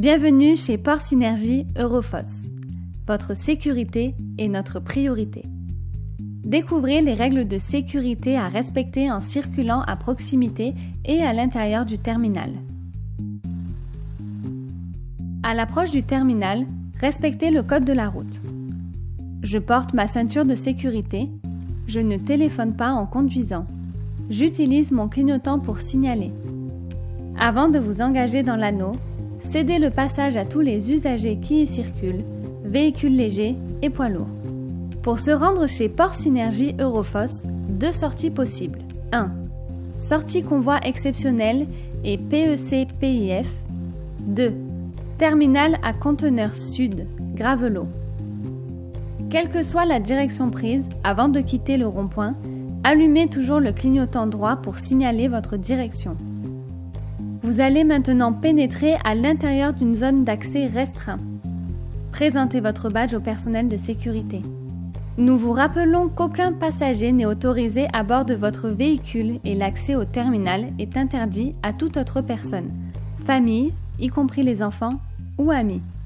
Bienvenue chez Port Synergie Eurofoss. Votre sécurité est notre priorité. Découvrez les règles de sécurité à respecter en circulant à proximité et à l'intérieur du terminal. À l'approche du terminal, respectez le code de la route. Je porte ma ceinture de sécurité. Je ne téléphone pas en conduisant. J'utilise mon clignotant pour signaler. Avant de vous engager dans l'anneau, cédez le passage à tous les usagers qui y circulent, véhicules légers et poids lourds. Pour se rendre chez Port Synergie Eurofoss, 2 sorties possibles. 1. Sortie convoi exceptionnel et PEC-PIF. 2. Terminal à conteneur sud, Gravelot. Quelle que soit la direction prise, avant de quitter le rond-point, allumez toujours le clignotant droit pour signaler votre direction. Vous allez maintenant pénétrer à l'intérieur d'une zone d'accès restreint. Présentez votre badge au personnel de sécurité. Nous vous rappelons qu'aucun passager n'est autorisé à bord de votre véhicule et l'accès au terminal est interdit à toute autre personne, famille, y compris les enfants ou amis.